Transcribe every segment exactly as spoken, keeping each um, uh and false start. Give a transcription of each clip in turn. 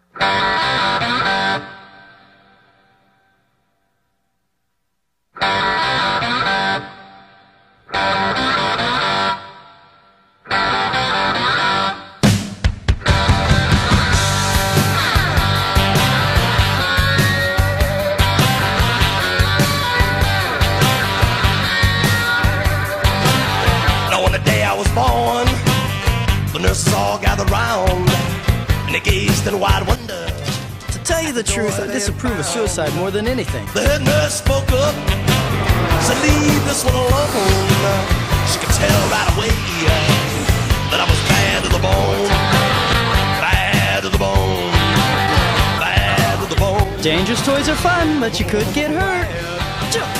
The nurses all gathered round, and they gazed in wide wonder. To tell you the truth, I disapprove of suicide more than anything. The head nurse spoke up, said, "Leave this one alone." She could tell right away that I was bad to the bone, bad to the bone, bad to the bone. Dangerous toys are fun, but you could get hurt. Jump.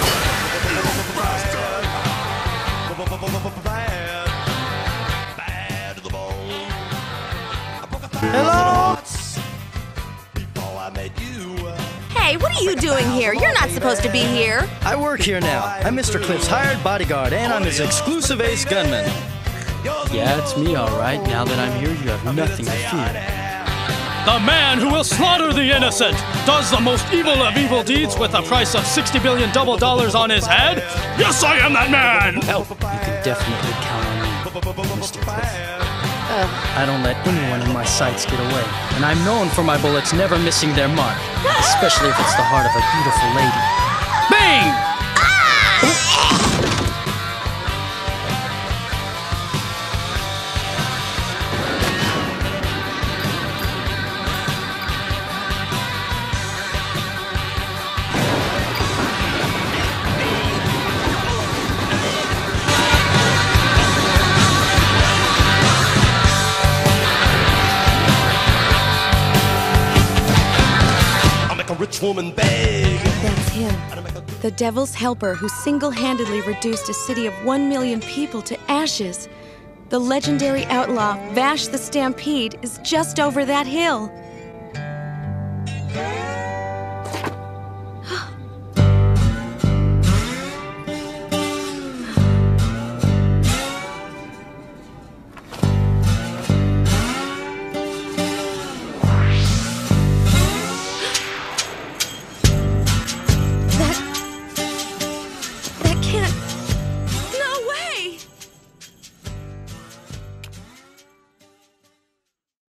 Hello? Hey, what are you doing here? You're not supposed to be here. I work here now. I'm Mister Cliff's hired bodyguard, and I'm his exclusive ace gunman. Yeah, it's me, all right. Now that I'm here, you have nothing to fear. The man who will slaughter the innocent does the most evil of evil deeds with a price of sixty billion double dollars on his head. Yes, I am that man! Help! You can definitely count on me, Mister Cliff. Uh, I don't let anyone in my sights get away, and I'm known for my bullets never missing their mark, especially if it's the heart of a beautiful lady. Bang! Rich woman beg. That's him. The devil's helper who single-handedly reduced a city of one million people to ashes. The legendary outlaw Vash the Stampede is just over that hill.